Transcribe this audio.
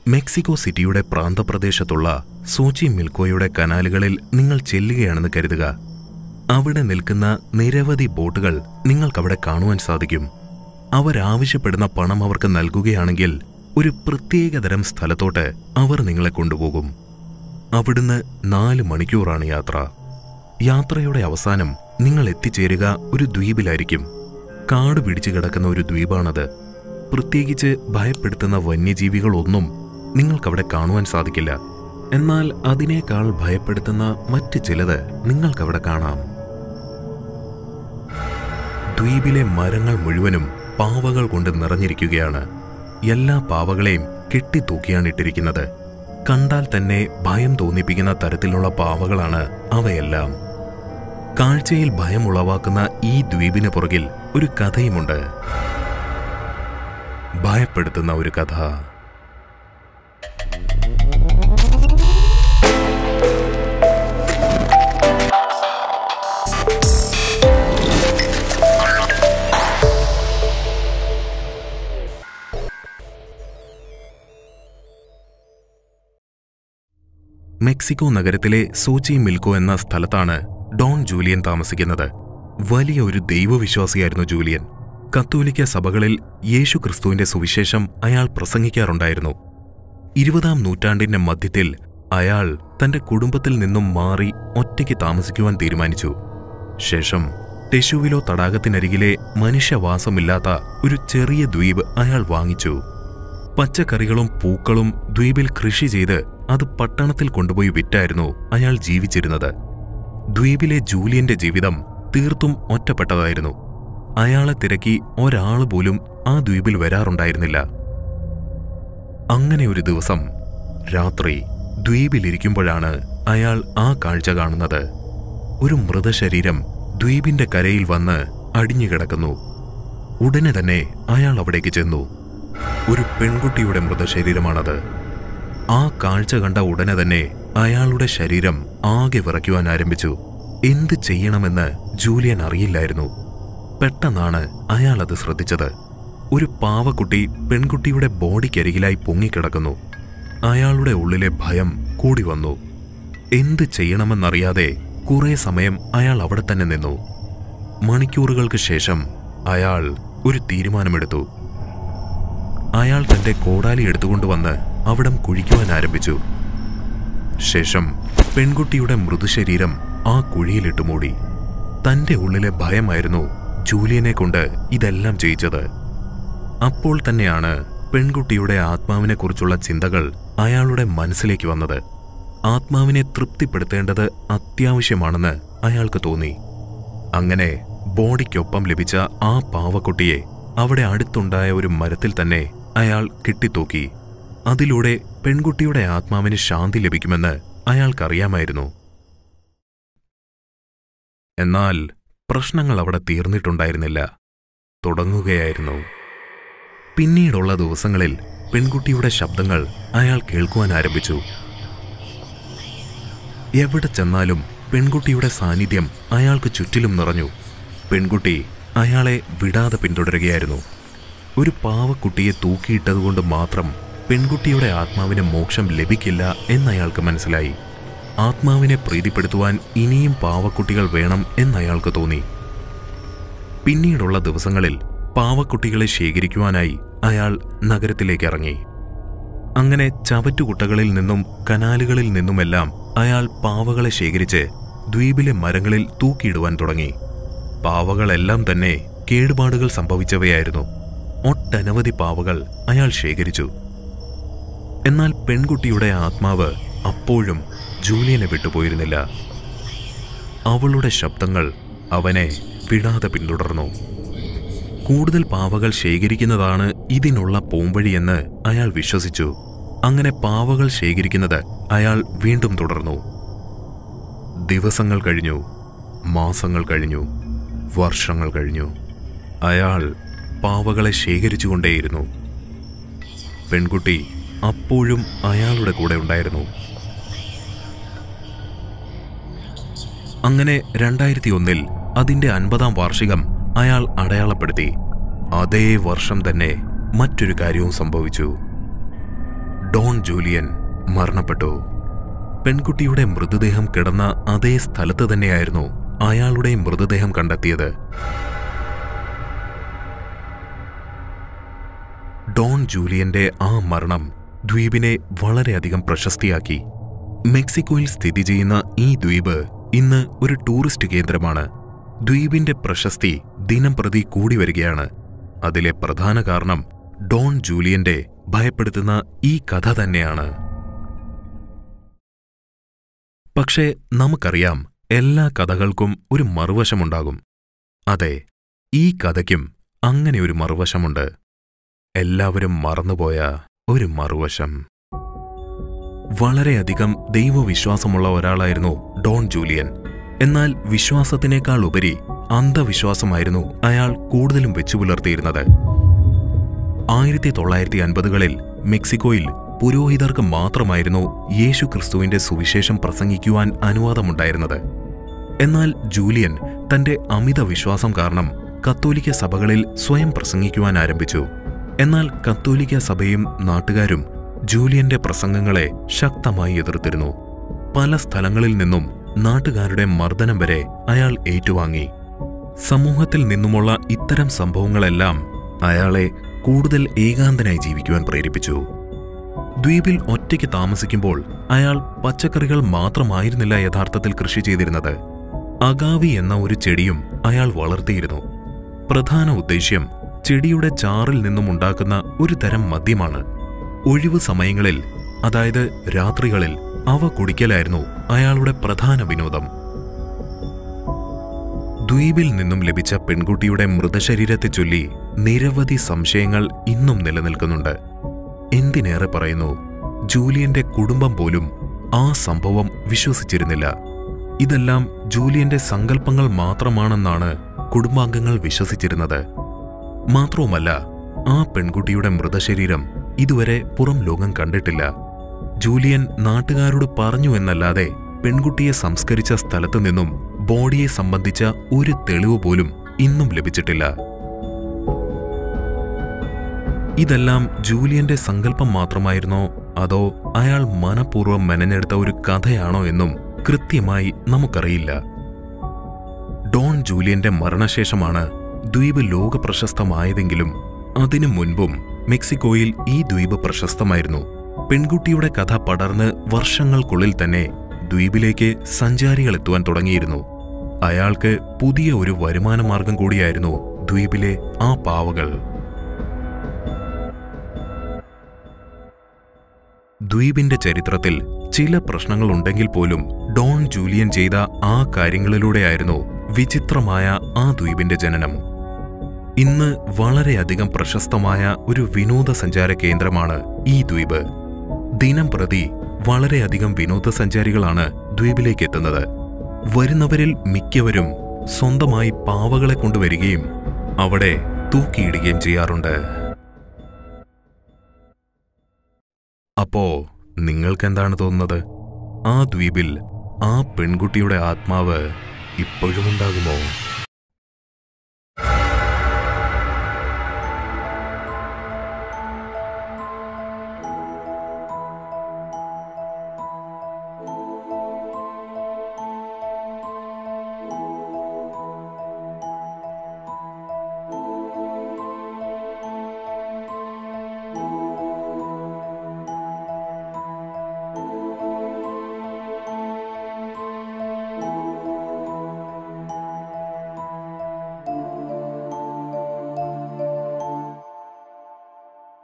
Mexico സിറ്റിയുടെ പ്രാന്തപ്രദേശത്തുള്ള സോച്ചിമിൽക്കോയുടെ കനാലുകളിൽ നിങ്ങൾ ചെല്ലുകയാണെന്ന് കരുതുക. അവിടെ നിൽക്കുന്ന നിരവധി ബോട്ടുകൾ നിങ്ങൾക്കവിടെ കാണുവാൻ സാധിക്കും. അവരാവശ്യപ്പെടുന്ന പണം അവർക്ക് നൽകുകയാണെങ്കിൽ ഒരു പ്രത്യേകതരം സ്ഥലത്തോട്ട് അവർ നിങ്ങളെ കൊണ്ടുപോകും. അവിടുന്ന് 4 മണിക്കൂറാണ് യാത്ര. യാത്രയുടെ അവസാനം നിങ്ങൾ എത്തിച്ചേരുക ഒരു ദ്വീപിലായിരിക്കും. കാട് പിടിച്ചു കിടക്കുന്ന ഒരു ദ്വീപാണത്. പ്രത്യേകിച്ച് ഭയപ്പെടുത്തുന്ന വന്യജീവികളൊന്നും നിങ്ങൾക്കവിടെ കാണുവാൻ സാധിക്കില്ല. എന്നാൽ അതിനേക്കാൾ ഭയപ്പെടുത്തുന്ന മറ്റ് ചിലത് നിങ്ങൾക്കവിടെ കാണാം. ദ്വീപിലെ മരങ്ങൾ മുഴുവനും പാവകൾ കൊണ്ട് നിറഞ്ഞിരിക്കുകയാണ്. എല്ലാ പാവകളെയും കെട്ടിത്തൂക്കിയാണ് ഇട്ടിരിക്കുന്നത്. കണ്ടാൽ തന്നെ ഭയം തോന്നിപ്പിക്കുന്ന തരത്തിലുള്ള പാവകളാണ് അവയെല്ലാം. കാഴ്ചയിൽ ഭയം ഉളവാക്കുന്ന ഈ ദ്വീപിന് പുറകിൽ ഒരു കഥയുമുണ്ട്. ഭയപ്പെടുത്തുന്ന ഒരു കഥ. മെക്സിക്കോ നഗരത്തിലെ സോച്ചിമിൽക്കോ എന്ന സ്ഥലത്താണ് ഡോൺ ജൂലിയൻ താമസിക്കുന്നത്. വലിയ ഒരു ദൈവവിശ്വാസിയായിരുന്നു ജൂലിയൻ. കത്തോലിക്ക സഭകളിൽ യേശുക്രിസ്തുവിന്റെ സുവിശേഷം അയാൾ പ്രസംഗിക്കാറുണ്ടായിരുന്നു. 20-ാം നൂറ്റാണ്ടിന്റെ മധ്യത്തിൽ അയാൾ തന്റെ കുടുംബത്തിൽ നിന്നും മാറി ഒറ്റയ്ക്ക് താമസിക്കുവാൻ തീരുമാനിച്ചു. ശേഷം ടെഷുവിലോ തടാകത്തിനരികിലെ മനുഷ്യവാസമില്ലാത്ത ഒരു ചെറിയ ദ്വീപ് അയാൾ വാങ്ങിച്ചു. പച്ചക്കറികളും പൂക്കളും ദ്വീപിൽ കൃഷി ചെയ്ത് അത് പട്ടണത്തിൽ കൊണ്ടുപോയി വിറ്റായിരുന്നു അയാൾ ജീവിച്ചിരുന്നത്. ദ്വീപിലെ ജൂലിയന്റെ ജീവിതം തീർത്തും ഒറ്റപ്പെട്ടതായിരുന്നു. അയാളെ തിരക്കി ഒരാൾ പോലും ആ ദ്വീപിൽ വരാറുണ്ടായിരുന്നില്ല. അങ്ങനെ ഒരു ദിവസം രാത്രി ദ്വീപിലിരിക്കുമ്പോഴാണ് അയാൾ ആ കാഴ്ച കാണുന്നത്. ഒരു മൃതശരീരം ദ്വീപിന്റെ കരയിൽ വന്ന് അടിഞ്ഞുകിടക്കുന്നു. ഉടനെ തന്നെ അയാൾ അവിടേക്ക് ചെന്നു. ഒരു പെൺകുട്ടിയുടെ മൃതശരീരമാണത്. ആ കാഴ്ച കണ്ട ഉടനെ തന്നെ അയാളുടെ ശരീരം ആകെ വിറയ്ക്കുവാൻ ആരംഭിച്ചു. എന്ത് ചെയ്യണമെന്ന് ജൂലിയൻ അറിയില്ലായിരുന്നു. പെട്ടെന്നാണ് അയാൾ അത് ശ്രദ്ധിച്ചത്. ഒരു പാവക്കുട്ടി പെൺകുട്ടിയുടെ ബോഡിക്കരികിലായി പൊങ്ങിക്കിടക്കുന്നു. അയാളുടെ ഉള്ളിലെ ഭയം കൂടി വന്നു. എന്ത് ചെയ്യണമെന്നറിയാതെ കുറെ സമയം അയാൾ അവിടെ തന്നെ നിന്നു. മണിക്കൂറുകൾക്ക് ശേഷം അയാൾ ഒരു തീരുമാനമെടുത്തു. അയാൾ തന്റെ കോടാലി എടുത്തുകൊണ്ടുവന്ന് അവിടം കുഴിക്കുവാൻ ആരംഭിച്ചു. ശേഷം പെൺകുട്ടിയുടെ മൃതശരീരം ആ കുഴിയിലിട്ടു മൂടി. തന്റെ ഉള്ളിലെ ഭയമായിരുന്നു ജൂലിയനെ കൊണ്ട് ഇതെല്ലാം ചെയ്യിച്ചത്. അപ്പോൾ തന്നെയാണ് പെൺകുട്ടിയുടെ ആത്മാവിനെക്കുറിച്ചുള്ള ചിന്തകൾ അയാളുടെ മനസ്സിലേക്ക് വന്നത്. ആത്മാവിനെ തൃപ്തിപ്പെടുത്തേണ്ടത് അത്യാവശ്യമാണെന്ന് അയാൾക്ക് തോന്നി. അങ്ങനെ ബോഡിക്കൊപ്പം ലഭിച്ച ആ പാവക്കുട്ടിയെ അവിടെ അടുത്തുണ്ടായ ഒരു മരത്തിൽ തന്നെ അയാൾ കെട്ടിത്തൂക്കി. അതിലൂടെ പെൺകുട്ടിയുടെ ആത്മാവിന് ശാന്തി ലഭിക്കുമെന്ന് അയാൾക്കറിയാമായിരുന്നു. എന്നാൽ പ്രശ്നങ്ങൾ അവിടെ തീർന്നിട്ടുണ്ടായിരുന്നില്ല. തുടങ്ങുകയായിരുന്നു. പിന്നീടുള്ള ദിവസങ്ങളിൽ പെൺകുട്ടിയുടെ ശബ്ദങ്ങൾ അയാൾ കേൾക്കുവാൻ ആരംഭിച്ചു. എവിടെ ചെന്നാലും പെൺകുട്ടിയുടെ സാന്നിധ്യം അയാൾക്ക് ചുറ്റിലും നിറഞ്ഞു. പെൺകുട്ടി അയാളെ വിടാതെ പിന്തുടരുകയായിരുന്നു. ഒരു പാവക്കുട്ടിയെ തൂക്കിയിട്ടതുകൊണ്ട് മാത്രം പെൺകുട്ടിയുടെ ആത്മാവിന് മോക്ഷം ലഭിക്കില്ല എന്നയാൾക്ക് മനസ്സിലായി. ആത്മാവിനെ പ്രീതിപ്പെടുത്തുവാൻ ഇനിയും പാവക്കുട്ടികൾ വേണം എന്നയാൾക്ക് തോന്നി. പിന്നീടുള്ള ദിവസങ്ങളിൽ പാവക്കുട്ടികളെ ശേഖരിക്കുവാനായി അയാൾ നഗരത്തിലേക്ക് ഇറങ്ങി. അങ്ങനെ ചവറ്റുകുട്ടകളിൽ നിന്നും കനാലുകളിൽ നിന്നുമെല്ലാം അയാൾ പാവകളെ ശേഖരിച്ച് ദ്വീപിലെ മരങ്ങളിൽ തൂക്കിയിടുവാൻ തുടങ്ങി. പാവകളെല്ലാം തന്നെ കേടുപാടുകൾ സംഭവിച്ചവയായിരുന്നു. ഒട്ടനവധി പാവകൾ അയാൾ ശേഖരിച്ചു. എന്നാൽ പെൺകുട്ടിയുടെ ആത്മാവ് അപ്പോഴും ജൂലിയനെ വിട്ടുപോയിരുന്നില്ല. അവളുടെ ശബ്ദങ്ങൾ അവനെ വിടാതെ പിന്തുടർന്നു. കൂടുതൽ പാവകൾ ശേഖരിക്കുന്നതാണ് ഇതിനുള്ള പോംവഴിയെന്ന് അയാൾ വിശ്വസിച്ചു. അങ്ങനെ പാവകൾ ശേഖരിക്കുന്നത് അയാൾ വീണ്ടും തുടർന്നു. ദിവസങ്ങൾ കഴിഞ്ഞു, മാസങ്ങൾ കഴിഞ്ഞു, വർഷങ്ങൾ കഴിഞ്ഞു. അയാൾ പാവകളെ ശേഖരിച്ചുകൊണ്ടേയിരുന്നു. പെൺകുട്ടി അപ്പോഴും അയാളുടെ കൂടെ ഉണ്ടായിരുന്നു. അങ്ങനെ 2001 അതിന്റെ 50-ാം വാർഷികം അയാൾ അടയാളപ്പെടുത്തി. അതേ വർഷം തന്നെ മറ്റൊരു കാര്യവും സംഭവിച്ചു. ഡോൺ ജൂലിയൻ മരണപ്പെട്ടു. പെൺകുട്ടിയുടെ മൃതദേഹം കിടന്ന അതേ സ്ഥലത്ത് തന്നെയായിരുന്നു അയാളുടെ മൃതദേഹം കണ്ടെത്തിയത്. ഡോൺ ജൂലിയന്റെ ആ മരണം ദ്വീപിനെ വളരെയധികം പ്രശസ്തിയാക്കി. മെക്സിക്കോയിൽ സ്ഥിതി ചെയ്യുന്ന ഈ ദ്വീപ് ഇന്ന് ഒരു ടൂറിസ്റ്റ് കേന്ദ്രമാണ്. ദ്വീപിന്റെ പ്രശസ്തി ദിനംപ്രതി കൂടി വരികയാണ്. അതിലെ പ്രധാന കാരണം ഡോൺ ജൂലിയന്റെ ഭയപ്പെടുത്തുന്ന ഈ കഥ തന്നെയാണ്. പക്ഷേ നമുക്കറിയാം, എല്ലാ കഥകൾക്കും ഒരു മറുവശമുണ്ടാകും. അതെ, ഈ കഥയ്ക്കും അങ്ങനെ ഒരു മറുവശമുണ്ട്. എല്ലാവരും മറന്നുപോയ ഒരു മറുവശം. വളരെയധികം ദൈവവിശ്വാസമുള്ള ഒരാളായിരുന്നു ഡോൺ ജൂലിയൻ. എന്നാൽ വിശ്വാസത്തിനേക്കാൾ ഉപരി അന്ധവിശ്വാസമായിരുന്നു അയാൾ കൂടുതലും വെച്ചുപുലർത്തിയിരുന്നത്. 1950കളിൽ മെക്സിക്കോയിൽ പുരോഹിതർക്ക് മാത്രമായിരുന്നു യേശുക്രിസ്തുവിന്റെ സുവിശേഷം പ്രസംഗിക്കുവാൻ അനുവാദമുണ്ടായിരുന്നത്. എന്നാൽ ജൂലിയൻ തന്റെ അമിത വിശ്വാസം കാരണം കത്തോലിക്ക സഭകളിൽ സ്വയം പ്രസംഗിക്കുവാൻ ആരംഭിച്ചു. എന്നാൽ കത്തോലിക്ക സഭയും നാട്ടുകാരും ജൂലിയന്റെ പ്രസംഗങ്ങളെ ശക്തമായി എതിർത്തിരുന്നു. പല സ്ഥലങ്ങളിൽ നിന്നും നാട്ടുകാരുടെ മർദ്ദനം വരെ അയാൾ ഏറ്റുവാങ്ങി. സമൂഹത്തിൽ നിന്നുമുള്ള ഇത്തരം സംഭവങ്ങളെല്ലാം അയാളെ കൂടുതൽ ഏകാന്തനായി ജീവിക്കുവാൻ പ്രേരിപ്പിച്ചു. ദ്വീപിൽ ഒറ്റയ്ക്ക് താമസിക്കുമ്പോൾ അയാൾ പച്ചക്കറികൾ മാത്രമായിരുന്നില്ല യഥാർത്ഥത്തിൽ കൃഷി ചെയ്തിരുന്നത്. അഗാവി എന്ന ഒരു ചെടിയും അയാൾ വളർത്തിയിരുന്നു. പ്രധാന ഉദ്ദേശ്യം ചെടിയുടെ ചാറിൽ നിന്നും ഉണ്ടാക്കുന്ന ഒരു തരം മദ്യമാണ്. ഒഴിവു സമയങ്ങളിൽ, അതായത് രാത്രികളിൽ, അവ കുടിക്കലായിരുന്നു അയാളുടെ പ്രധാന വിനോദം. ദ്വീപിൽ നിന്നും ലഭിച്ച പെൺകുട്ടിയുടെ മൃതശരീരത്തെ ചൊല്ലി നിരവധി സംശയങ്ങൾ ഇന്നും നിലനിൽക്കുന്നുണ്ട്. എന്തിനേറെ പറയുന്നു, ജൂലിയന്റെ കുടുംബം പോലും ആ സംഭവം വിശ്വസിച്ചിരുന്നില്ല. ഇതെല്ലാം ജൂലിയന്റെ സങ്കല്പങ്ങൾ മാത്രമാണെന്നാണ് കുടുംബാംഗങ്ങൾ വിശ്വസിച്ചിരുന്നത്. മാത്രവുമല്ല, ആ പെൺകുട്ടിയുടെ മൃതശരീരം ഇതുവരെ പുറം ലോകം കണ്ടിട്ടില്ല. ജൂലിയൻ നാട്ടുകാരോട് പറഞ്ഞു എന്നല്ലാതെ പെൺകുട്ടിയെ സംസ്കരിച്ച സ്ഥലത്തു നിന്നും ബോഡിയെ സംബന്ധിച്ച ഒരു തെളിവ് പോലും ഇന്നും ലഭിച്ചിട്ടില്ല. ഇതെല്ലാം ജൂലിയന്റെ സങ്കല്പം മാത്രമായിരുന്നോ അതോ അയാൾ മനഃപൂർവ്വം മെനഞ്ഞെടുത്ത ഒരു കഥയാണോ എന്നും കൃത്യമായി നമുക്കറിയില്ല. ഡോൺ ജൂലിയന്റെ മരണശേഷമാണ് ദ്വീപ് ലോകപ്രശസ്തമായതെങ്കിലും അതിനു മുൻപും മെക്സിക്കോയിൽ ഈ ദ്വീപ് പ്രശസ്തമായിരുന്നു. പെൺകുട്ടിയുടെ കഥ പടർന്ന് വർഷങ്ങൾക്കുള്ളിൽ തന്നെ ദ്വീപിലേക്ക് സഞ്ചാരികൾ എത്തുവാൻ തുടങ്ങിയിരുന്നു. അയാൾക്ക് പുതിയ ഒരു വരുമാനമാർഗം കൂടിയായിരുന്നു ദ്വീപിലെ ആ പാവകൾ. ദ്വീപിന്റെ ചരിത്രത്തിൽ ചില പ്രശ്നങ്ങളുണ്ടെങ്കിൽ പോലും ഡോൺ ജൂലിയൻ ചെയ്ത ആ കാര്യങ്ങളിലൂടെയായിരുന്നു വിചിത്രമായ ആ ദ്വീപിന്റെ ജനനം. ഇന്ന് വളരെയധികം പ്രശസ്തമായ ഒരു വിനോദസഞ്ചാര കേന്ദ്രമാണ് ഈ ദ്വീപ്. ദിനം പ്രതി വളരെയധികം വിനോദസഞ്ചാരികളാണ് ദ്വീപിലേക്ക് എത്തുന്നത്. വരുന്നവരിൽ മിക്കവരും സ്വന്തമായി പാവകളെ കൊണ്ടുവരികയും അവിടെ തൂക്കിയിടുകയും ചെയ്യാറുണ്ട്. അപ്പോ നിങ്ങൾക്കെന്താണ് തോന്നുന്നത്? ആ ദ്വീപിൽ ആ പെൺകുട്ടിയുടെ ആത്മാവ് ഇപ്പോഴുമുണ്ടാകുമോ?